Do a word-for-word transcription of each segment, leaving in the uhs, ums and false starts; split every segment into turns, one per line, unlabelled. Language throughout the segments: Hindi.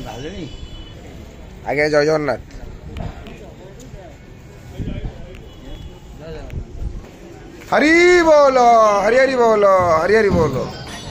আগে জয় জগন্নাথ। हरी बोलो हरि हरि बोलो हरि हरि बोलो।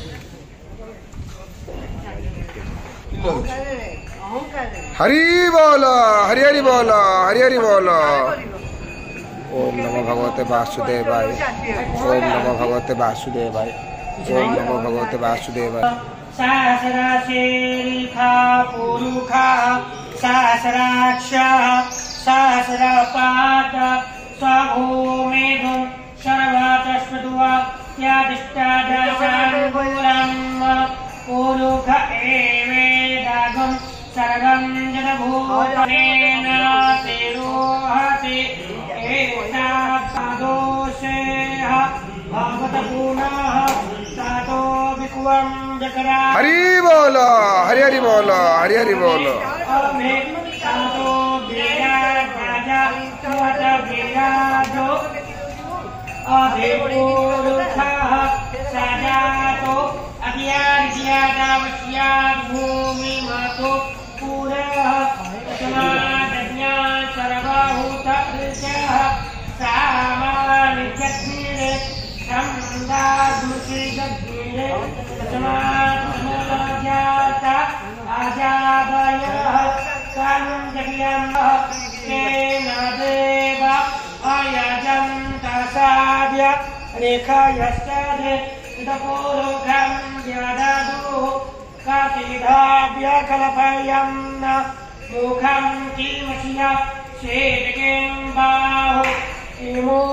हरि बोलो हरि हरि बोलो हरि हरि बोलो। ओम नमो भगवते वासुदेवाय ओम नमो भगवते वासुदेवाय ओम नमो भगवते वासुदेवाय।
सहस्रशीर्षा पुरुषा सहस्राक्ष सहस्रपाद स्वभूमेधुं सर्वतस्वदुवा यादिष्टादशाङ्गुलं पुरुष एवेदागं सर्वं जगभूतेन तिरोहति एतादोषेह भगवतगुणः तातो विकुवं जकरा।
हरि बोलो हरि हरि बोलो हरि हरि बोलो।
तातो विराज राजा तवत विराजो अभिपुरुषः सजातो अज्ञानज्ञातावस्यात् भूमिमतो पुरः समादज्ञा सर्वभूतऋषः सामानिजग्निरे छन्दादुषिजग्निरे समात्मजाता अजादयः संजग्यमः तेन देव अयजन्त साध्य रेखयश्चे इदपूर्वं व्यददुः कतिधाव्यकल्पयन् मुखं किमस्य शेटकिं बाहु इमो